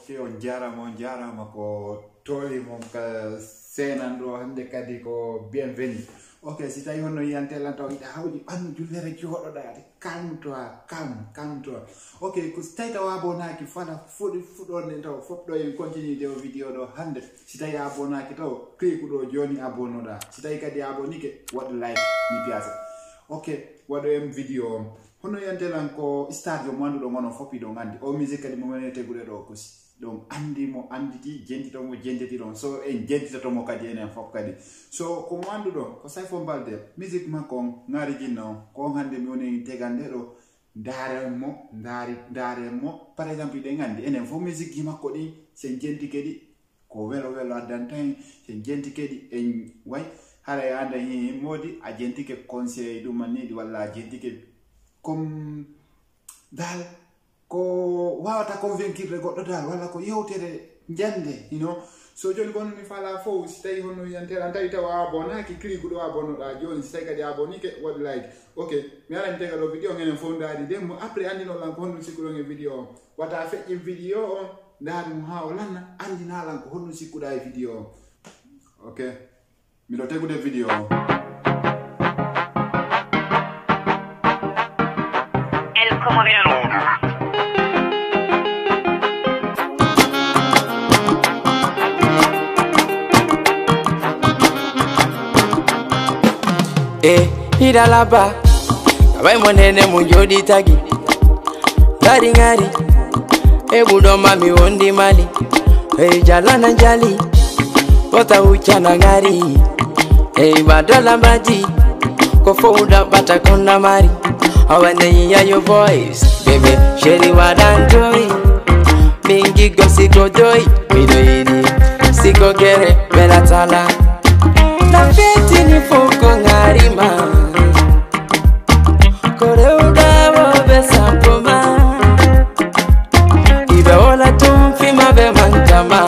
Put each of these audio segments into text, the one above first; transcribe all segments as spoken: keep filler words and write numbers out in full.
Ok, on jarama on jarama ko toli mon ka senando hande kadi ko bienvenue. Ok, si tawi honno yiyantela taw ida hawdi bandu jullere jodoɗade calme toi calme calme toi. Ok, ko si tawi taw abonaki fana fuɗi fuɗonde taw fofɗo en continue de vidéo ɗo hande. Si tawi abonaki taw clique ɗo joni abonoɗa. Si tawi kadi abonike waɗu like mi piyasa. Ok, waɗo en vidéo on. Hono yantelan ko stade mo anduɗo ngono foppi ɗo andi o musique kadi mo wone tegude ɗo kosi donc andi mo anditi jentito mo jentiti ɗon so en jentitatomo kadi enen fof kadi so ko mo anduɗo ko Saifo Balde musique makko on ngari jinna on ko hande mi woni tegande ɗo ndaren mo ndari ndaren mo par exemple ɗen andi enen fof musique ji makko ɗi sen jentike ɗi ko welo welo addanta hen sen jentike ɗi en way haray anda hi modi a jentike conseil ɗum manniɗi walla a jentike comme dal ko wawata convaincre goɗɗo dal walla ko yewtere jande you know so joni gonno mi fala fof si tawi honno yantera tawi tawa abonaki clique ɗo abonoɗa joni si tawi kadi abonike waɗi like ok mi ara mi tega ɗo vidéo ngenen fof ndaari demmo après andinoɗan ko honno sikkuɗon e vidéo o wata feƴƴi vidéo o ndaari mo ha o lanna andinalan ko honno sikkuɗa e vidéo o ok miɗo tegude vidéo o. Como de luna. Eh, ida laba, kabai monene munjodi tagi. Ngari ngari, eh budo mami wondi mali. Eh jalana jali, kota uchana ngari. Eh badala baji, kofo uda bata konda mari. Oh, when they hear your voice, baby, Sherry Wadanjoy, Mingi go siko joy, Mido idi, siko gere, bela tala. Na feti ni foko ngarima, kore uda wobe sampoma, ibe ola tumfi mabe mantama,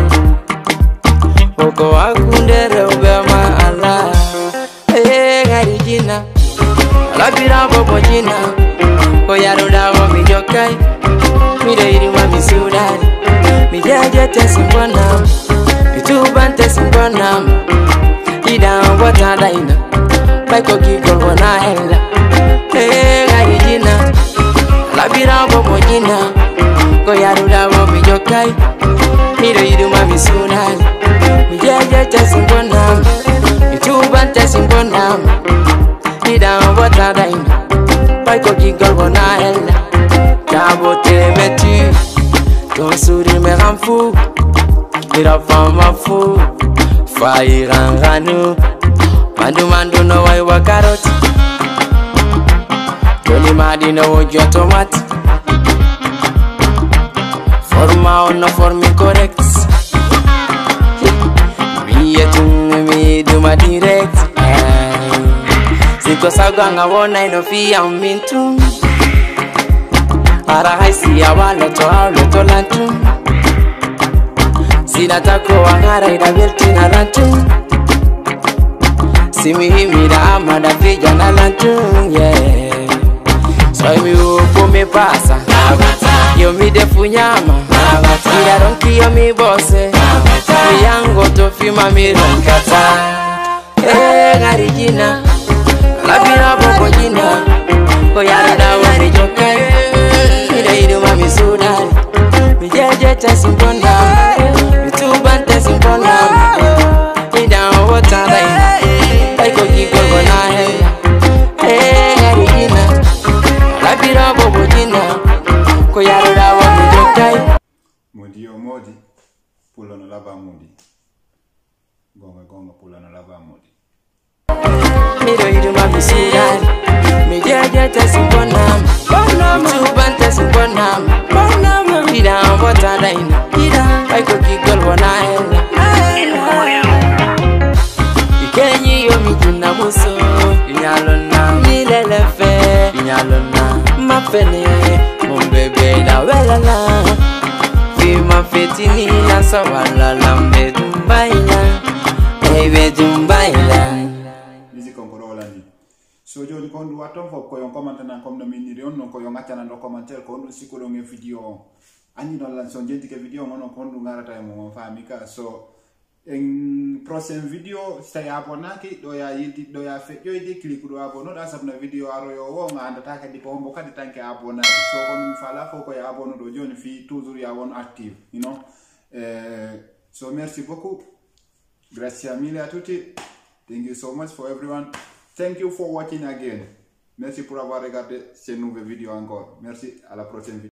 oko akundere ube maala, eh ngarijina. La vida bobo jina, koyaro dawo mi jokai, mi deiri wa mi sudari, mi jeje tesimbonam, mi tuban tesimbonam, ida wata daina, baiko kiko wana hela, eh gari jina. La vida bobo jina, koyaro dawo mi jokai, mi deiri wa mi sudari, mi jeje tesimbonam, mi tuban tesimbonam. Down what I dine, by cookie girl when I held. Cabote me tu, ton sourire me rend fou. Il a fait ma fou, faillir en ranou. Mandu mandu no I wa carrot. Tony madi no your tomate. Forma o no formi correct. Me tu me do my direct. Siko saganga wona ino fiya mintu Ara haisi ya wala to haulo to lantu Sina tako wangara ida belti na lantu Simi himi da ama da fija na lantu yeah. So imi upo me pasa Yo mi defu nyama Ida ronki yo mi bose Mi yango to fima mi ronkata Eh ngarijina La vida bobo jina, koyaro dawo mi jokai, mi deiri wa mi sudari, mi jeje tesimbonam, mi tuban tesimbonam, mi dawo wata daina, baiko kiko gona hela, eh ngari jina. La vida bobo jina, koyaro dawo mi jokai. Modi o modi, pulo no lava modi, gonga gonga pulo no lava modi. Mi deiri wa mi sudari, mi jeje tesimbonam, mi tuban tesimbonam, mi dawo wata daina, baiko kiko gona hela. Ikenyi yo mi jina muso, inyalona, nilelefe, inyalona, mafene, mumbebe na welala, fima fetini na sawala lambe dumbaina, ebe dumbaina. So joni ko ndu waton fo ko yon commentaire nan comme no miniri on non ko yon accana do commentaire ko ndu sikko do nge video ani non lan son jenti ke video ngono kondu ngarata e mo famika so en prochaine video stay abonaki do ya yidi do ya fe yoyde click do abono da sabna video aro yo wo nga andata kadi ko hombo kadi tanke abonaki so kon fala fo ko ya abono do joni fi toujours ya won active you know uh, so merci beaucoup grazie mille a tutti, thank you so much for everyone, thank you for watching again, merci pour avoir regardé ces nouvelles vidéos encore, merci, à la prochaine vidéo.